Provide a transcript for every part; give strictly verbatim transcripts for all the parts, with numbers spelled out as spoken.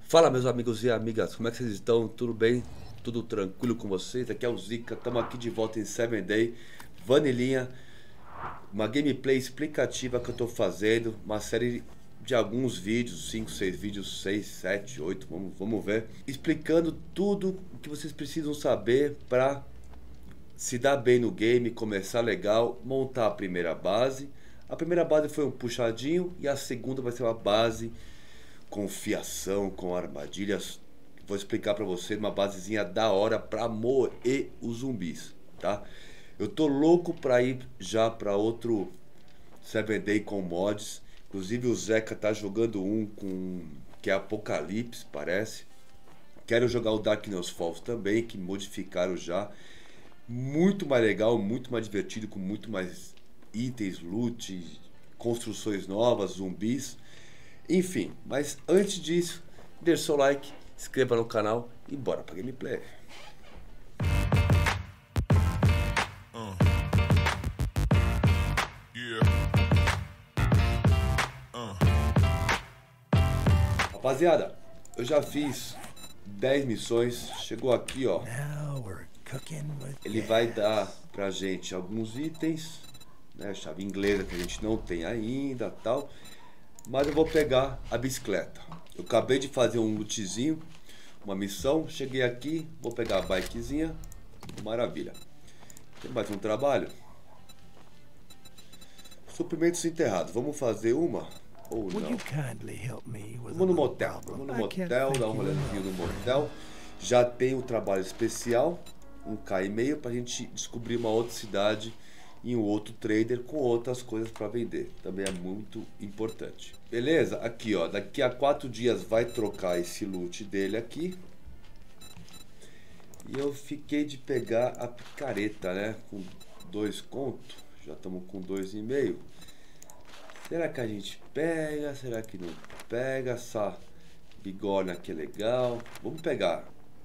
Fala, meus amigos e amigas, como é que vocês estão? Tudo bem? Tudo tranquilo com vocês? Aqui é o Zica, estamos aqui de volta em Seven Day, Vanilinha, uma gameplay explicativa que eu estou fazendo, uma série de alguns vídeos, cinco, seis vídeos, seis, sete, oito, vamos, vamos ver, explicando tudo o que vocês precisam saber para se dar bem no game, começar legal, montar a primeira base. A primeira base foi um puxadinho e a segunda vai ser uma base com fiação, com armadilhas. Vou explicar pra você uma basezinha da hora pra moer os zumbis, tá? Eu tô louco pra ir já pra outro Seven Day com mods. Inclusive o Zeca tá jogando um com que é Apocalipse, parece. Quero jogar o Darkness Falls também, que modificaram já. Muito mais legal, muito mais divertido, com muito mais itens, loot, construções novas, zumbis. Enfim, mas antes disso, deixe seu like, inscreva no canal e bora pra gameplay. Uh. Yeah. Uh. Rapaziada, eu já fiz dez missões, chegou aqui, ó. Ele vai dar pra gente alguns itens, né, chave inglesa que a gente não tem ainda, tal. Mas eu vou pegar a bicicleta. Eu acabei de fazer um lootzinho, uma missão. Cheguei aqui, vou pegar a bikezinha. Maravilha. Tem mais um trabalho. Suprimentos enterrados. Vamos fazer uma ou não? Vamos no motel. Vamos no motel, dar um rolezinho no motel. Já tem um trabalho especial, um K e meio, pra gente descobrir uma outra cidade e um outro trader com outras coisas para vender. Também é muito importante. Beleza? Aqui, ó. Daqui a quatro dias vai trocar esse loot dele aqui. E eu fiquei de pegar a picareta, né? Com dois contos. Já estamos com dois e meio. Será que a gente pega? Será que não pega? Essa bigorna aqui é legal. Vamos pegar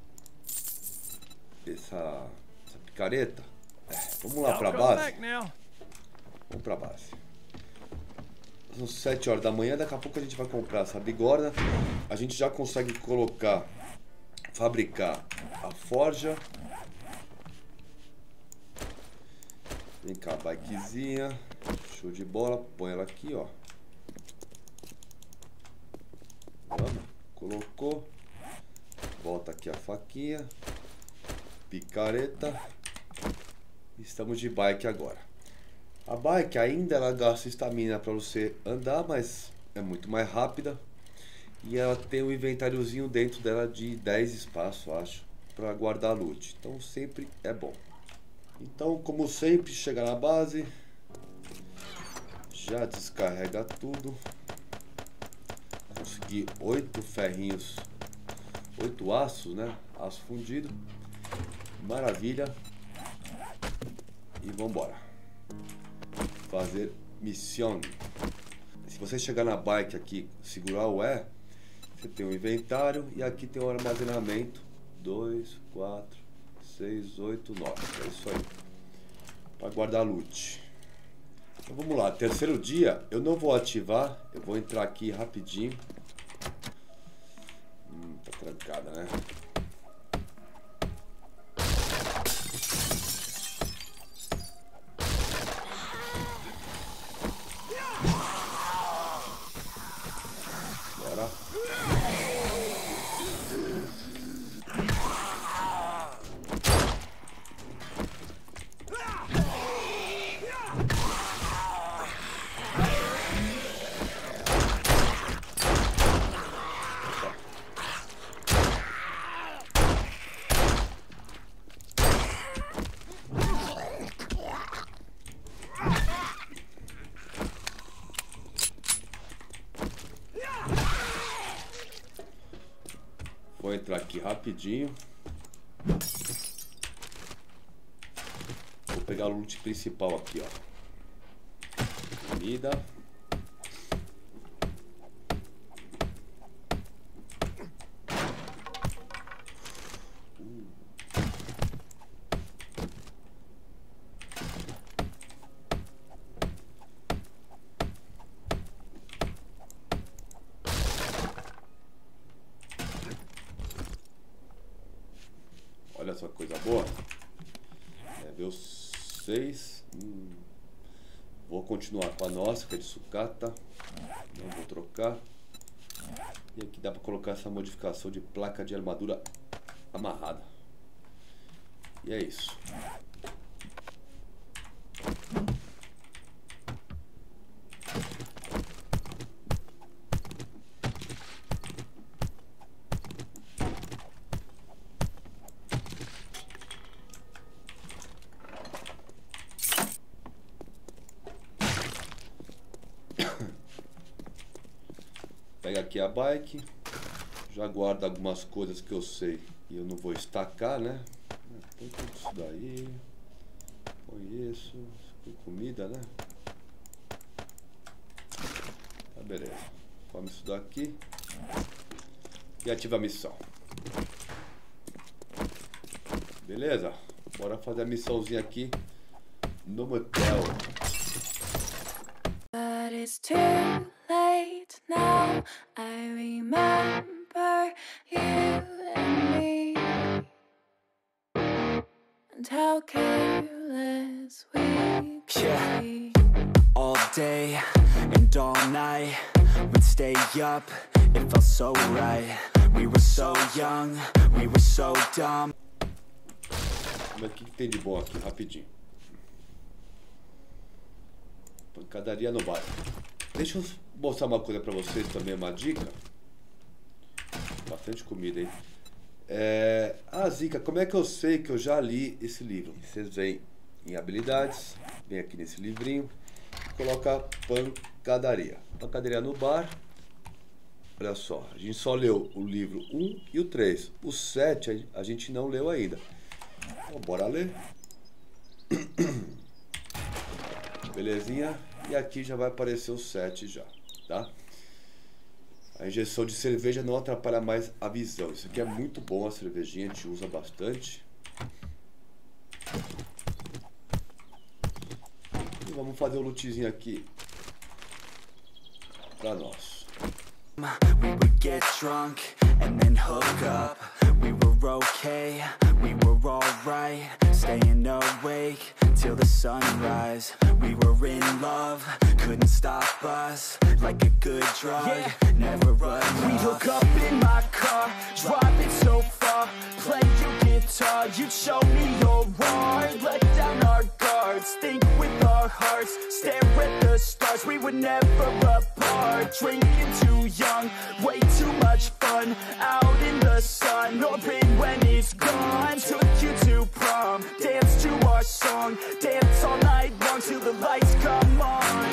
essa, essa picareta. Vamos lá pra base. Vamos pra base. São sete horas da manhã. Daqui a pouco a gente vai comprar essa bigorna. A gente já consegue colocar, fabricar a forja. Vem cá, bikezinha. Show de bola. Põe ela aqui, ó. Vamos. Colocou. Volta aqui a faquinha. Picareta. Estamos de bike agora. A bike ainda ela gasta estamina para você andar, mas é muito mais rápida. E ela tem um inventáriozinho dentro dela de dez espaços, acho, para guardar loot. Então sempre é bom. Então, como sempre, chega na base, já descarrega tudo. Consegui oito ferrinhos, oito aços, né? Aço fundido. Maravilha. E vambora fazer missão. Se você chegar na bike aqui, segurar o E, você tem um inventário e aqui tem um armazenamento. Dois, quatro, seis, oito, nove. É isso aí. Para guardar loot. Então vamos lá. Terceiro dia, eu não vou ativar. Eu vou entrar aqui rapidinho. Hum, tá trancada, né? Vou entrar aqui rapidinho. Vou pegar o loot principal aqui, ó. Comida. Olha só que coisa boa. Level seis. Hum. Vou continuar com a nossa, que é de sucata. Não vou trocar. E aqui dá para colocar essa modificação de placa de armadura amarrada. E é isso. Pega aqui a bike, já guarda algumas coisas que eu sei e eu não vou estacar, né? Põe tudo isso daí, põe isso, põe comida, né? Tá, beleza. Come isso daqui e ativa a missão. Beleza? Bora fazer a missãozinha aqui no motel. But it's too late now. I remember you and me, and how careless we could Yeah. be. All day and all night, we'd stay up, it felt so right. We were so young, we were so dumb. Mas o que, que tem de bom aqui, rapidinho? Pancadaria no bar. Deixa eu mostrar uma coisa pra vocês também, uma dica. Bastante comida, hein? É... Ah, Zica, como é que eu sei que eu já li esse livro? Vocês vêm em habilidades, vem aqui nesse livrinho, coloca pancadaria. Pancadaria no bar. Olha só, a gente só leu o livro um e o três. O sete a gente não leu ainda. Então, bora ler. Belezinha. E aqui já vai aparecer o sete já, tá? A injeção de cerveja não atrapalha mais a visão. Isso aqui é muito bom, a cervejinha, a gente usa bastante. E vamos fazer o lootzinho aqui pra nós. We would get drunk and then hook up. We were okay, we were alright. Staying awake till the sunrise. We were in love, couldn't stop us. Like a good drug, yeah. Never run. We'd hook up in my car, driving so far. Play your guitar, you'd show me your art. Let down our guards, think with our hearts. Stare at the stars, we were never apart. Drinking too young, way too much fun. Out in the sun, open when it's gone. Took you to prom, dance to our song. Dance all night long till the lights come on.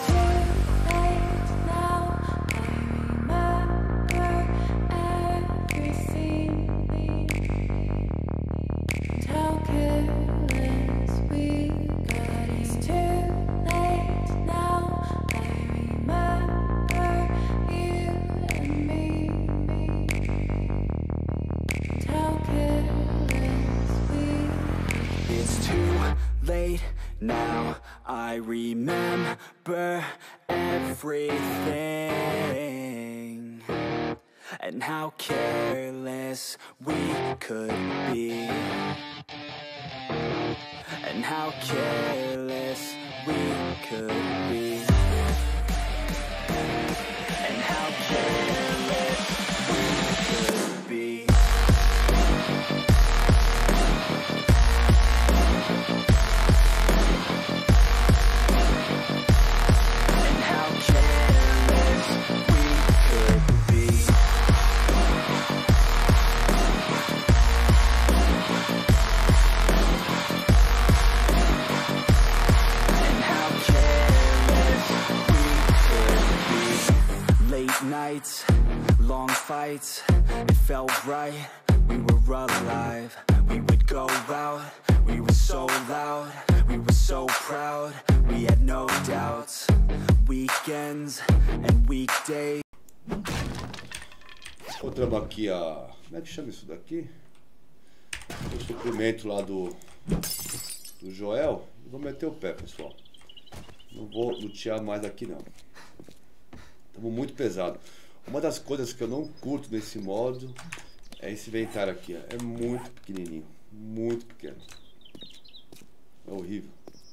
Late now, I remember everything, and how careless we could be, and how careless we could be, and how careless we could be. Nights, long fights, it felt right, we were alive. We would go out, we were so loud, we were so proud, we had no doubts. Weekends and weekdays. Encontramos aqui a... Como é que chama isso daqui? O suplemento lá do, do Joel. Vou meter o pé, pessoal. Não vou lutear mais aqui não. Estamos muito pesado. Uma das coisas que eu não curto nesse modo é esse inventário aqui, ó. É muito pequenininho. Muito pequeno. É horrível.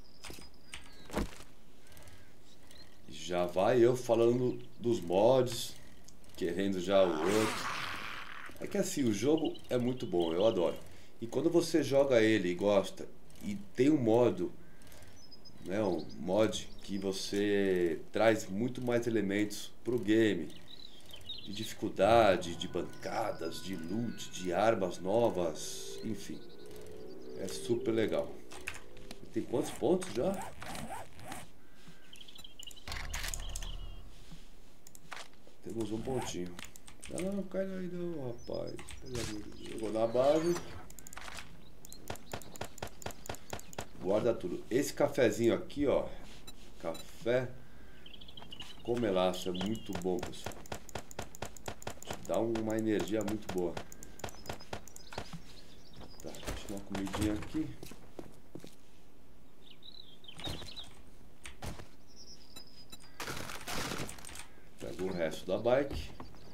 Já vai eu falando dos mods, querendo já o outro. É que assim, o jogo é muito bom, eu adoro. E quando você joga ele e gosta, e tem um modo, né, um mod que você traz muito mais elementos pro game, de dificuldade, de bancadas, de loot, de armas novas, enfim. É super legal. Tem quantos pontos já? Temos um pontinho. Não, não cai aí não, rapaz. Jogou na base. Guarda tudo. Esse cafezinho aqui, ó. Café com melaço. É muito bom, pessoal. Te dá uma energia muito boa. Tá, deixa uma comidinha aqui. Pega o resto da bike.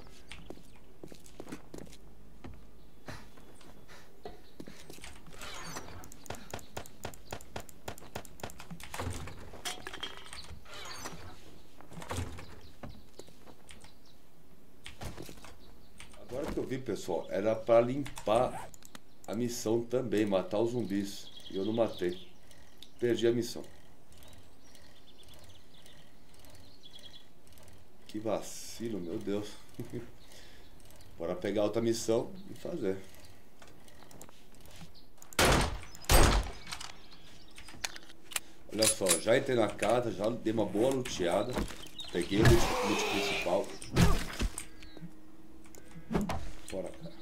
Agora que eu vi, pessoal, era para limpar a missão também, matar os zumbis. E eu não matei. Perdi a missão. Que vacilo, meu Deus. Bora pegar outra missão e fazer. Olha só, já entrei na casa, já dei uma boa luteada. Peguei o loot principal. Bora, cara.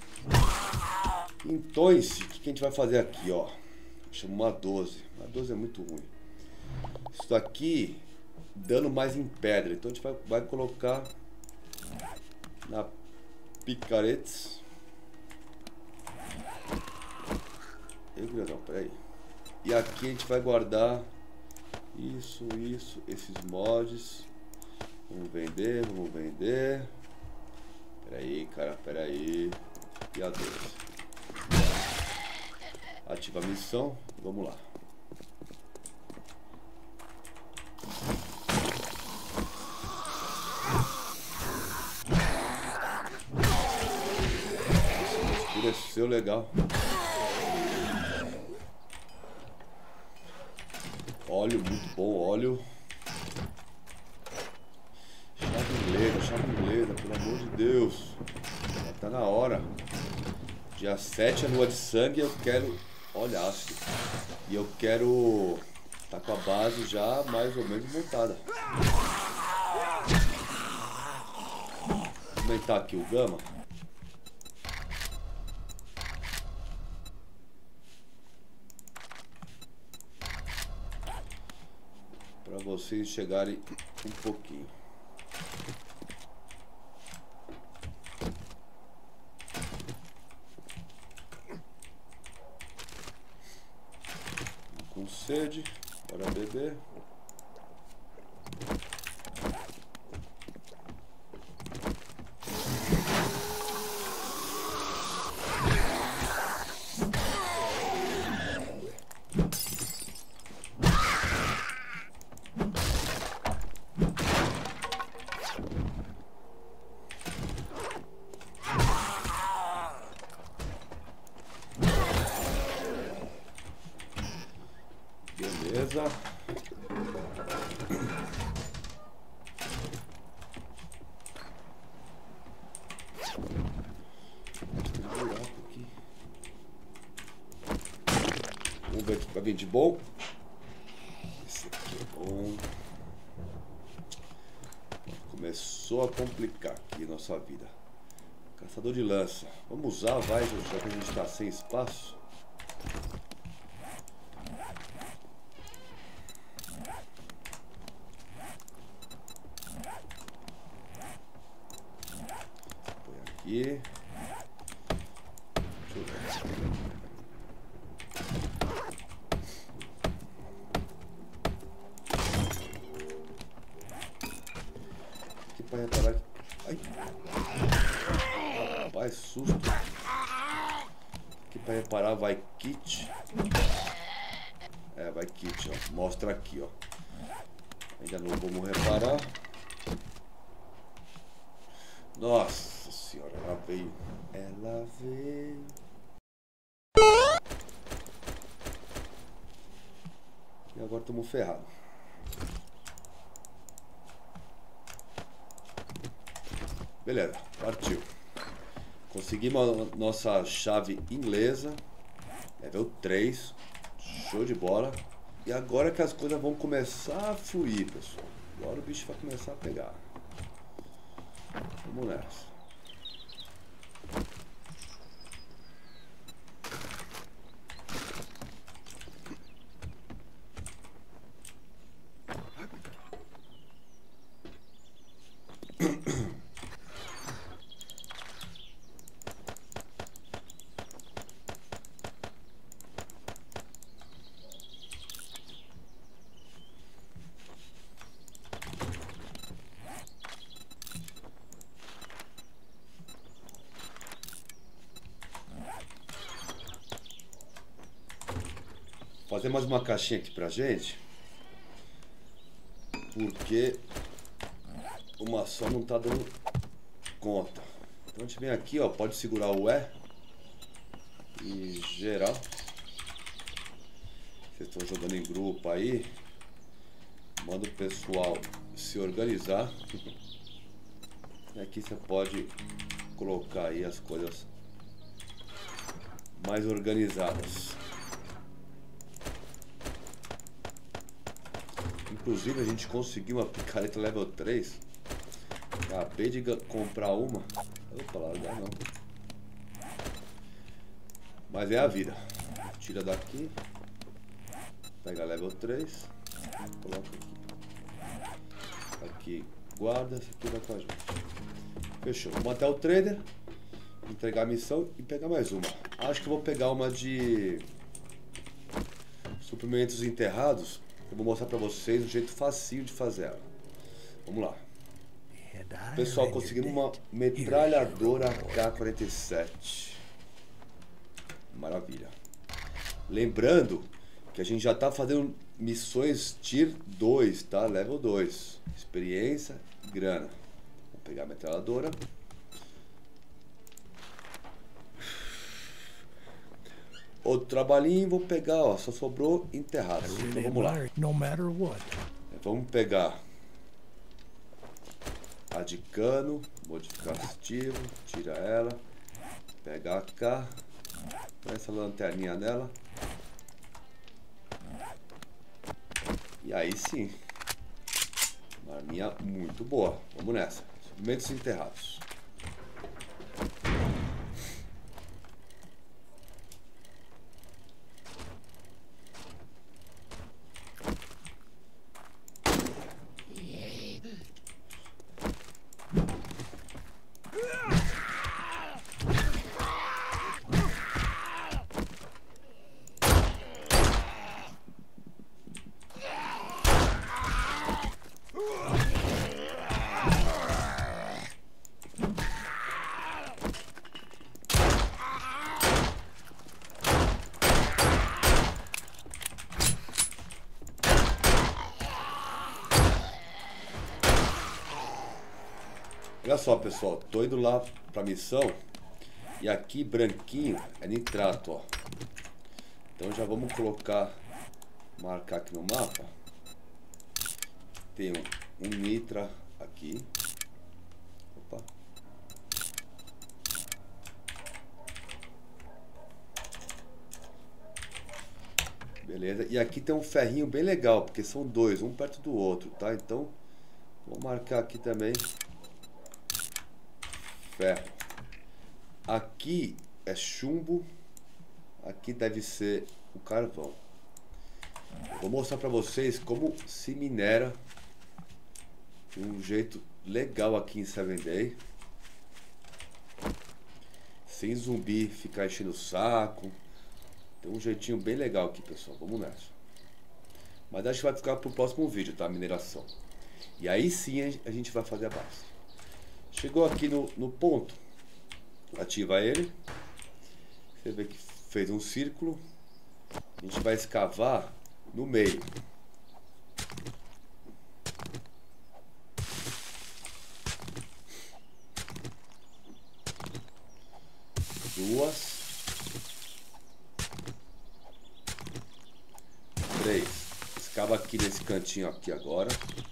Então, o que, que a gente vai fazer aqui, ó? Chama uma doze. Uma doze é muito ruim. Isso daqui, dano mais em pedra. Então a gente vai, vai colocar na picaretes. Eu, não, peraí. E aqui a gente vai guardar isso, isso, esses mods. Vamos vender, vamos vender. Peraí, cara, peraí. E a doze. Ativa a missão, vamos lá. Escureceu legal. Óleo, muito bom, óleo. Chave chaveleira, pelo amor de Deus. Já tá na hora. Dia sete é lua de sangue, eu quero... Olha, ácido. E eu quero... Tá com a base já mais ou menos montada. Vou aumentar aqui o gama. Para vocês chegarem um pouquinho. Com sede, bora beber. Beleza. Tem um buraco aqui. Vamos ver aqui pra vir de bom. Esse aqui é bom. Começou a complicar aqui a nossa vida. Caçador de lança. Vamos usar, vai, já que a gente tá sem espaço. Aqui. Deixa eu ver. Aqui para reparar aqui. Ai. Rapaz, susto. Aqui para reparar vai kit. É, vai kit, ó. Mostra aqui, ó. Ainda não vamos reparar. Nossa senhora, ela veio. Ela veio. E agora estamos ferrados. Beleza, partiu. Conseguimos a nossa chave inglesa. Level três. Show de bola. E agora que as coisas vão começar a fluir, pessoal. Agora o bicho vai começar a pegar. Vamos nessa. Fazer mais uma caixinha aqui pra gente, porque uma só não tá dando conta. Então a gente vem aqui, ó, pode segurar o E e geral. Vocês estão jogando em grupo aí, manda o pessoal se organizar. E aqui você pode colocar aí as coisas mais organizadas. Inclusive a gente conseguiu uma picareta level três. Acabei de comprar uma. Opa, lá dá não. Mas é a vida. Tira daqui. Pega level três. Coloca aqui. Aqui guarda. Esse aqui vai com a gente. Fechou. Vamos até o trader. Entregar a missão e pegar mais uma. Acho que vou pegar uma de suprimentos enterrados. Eu vou mostrar pra vocês um jeito facinho de fazer ela. Vamos lá. Pessoal, conseguimos uma metralhadora A K quarenta e sete. Maravilha. Lembrando que a gente já tá fazendo missões Tier dois, tá? Level dois. Experiência, grana. Vou pegar a metralhadora. Outro trabalhinho, vou pegar, ó, só sobrou enterrado. Então vamos lá. Vamos pegar a de cano, modificar estilo, tira ela, pega a K, põe essa lanterninha nela. E aí sim, uma arminha muito boa. Vamos nessa. Suprimentos enterrados. Olha só, pessoal, tô indo lá pra missão e aqui branquinho é nitrato, ó. Então já vamos colocar, marcar aqui no mapa. Tem um, um nitra aqui. Opa. Beleza, e aqui tem um ferrinho bem legal, porque são dois, um perto do outro, tá? Então, vou marcar aqui também. Ferro. Aqui é chumbo. Aqui deve ser o carvão. Vou mostrar para vocês como se minera de um jeito legal aqui em Seven Day, sem zumbi ficar enchendo o saco. Tem um jeitinho bem legal aqui, pessoal. Vamos nessa. Mas acho que vai ficar pro próximo vídeo, tá? A mineração. E aí sim a gente vai fazer a base. Chegou aqui no, no ponto, ativa ele. Você vê que fez um círculo. A gente vai escavar no meio. Duas. Três. Escava aqui nesse cantinho aqui agora.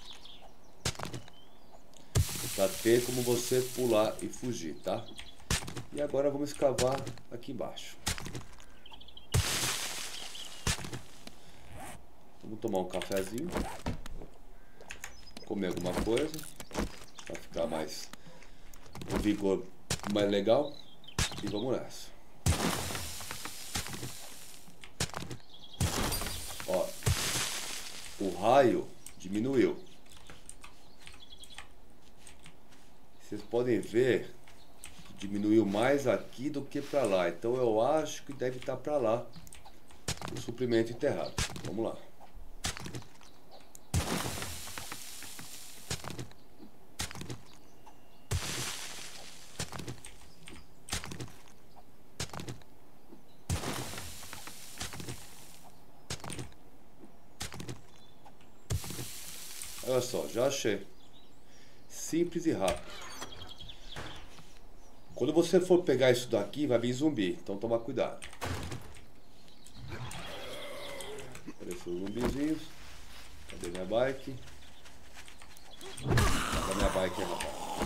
Pra ter como você pular e fugir, tá? E agora vamos escavar aqui embaixo. Vamos tomar um cafezinho. Comer alguma coisa. Pra ficar mais... o vigor mais legal. E vamos nessa. Ó. O raio diminuiu. Vocês podem ver que diminuiu mais aqui do que para lá. Então eu acho que deve estar para lá o suprimento enterrado. Vamos lá. Olha só, já achei. Simples e rápido. Quando você for pegar isso daqui, vai vir zumbi. Então toma cuidado. Apareceu os zumbizinhos. Cadê minha bike? Cadê minha bike, rapaz?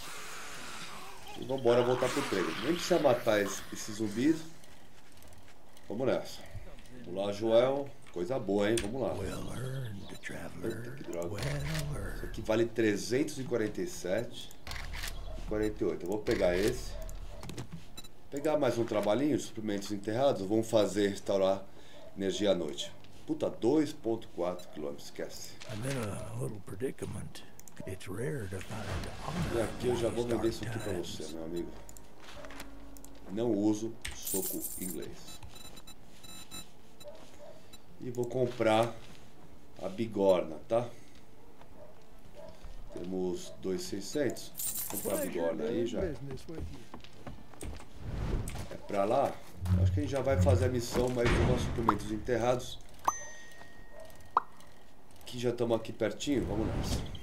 E vambora voltar pro trailer. Nem precisa matar esse, esses zumbis. Vamos nessa. Vamos lá, Joel. Coisa boa, hein? Vamos lá. Eita, que droga. Isso aqui vale trezentos e quarenta e sete e quarenta e oito. Eu vou pegar esse. Pegar mais um trabalhinho de suprimentos enterrados. Vamos fazer restaurar energia à noite. Puta, dois ponto quatro quilômetros, esquece. E aqui eu já vou vender isso aqui pra você, meu amigo. Não uso soco inglês. E vou comprar a bigorna, tá? Temos dois mil e seiscentos. Vou comprar a bigorna aí já. É pra lá? Acho que a gente já vai fazer a missão, mas com nossos suprimentos enterrados. Que já estamos aqui pertinho. Vamos nessa.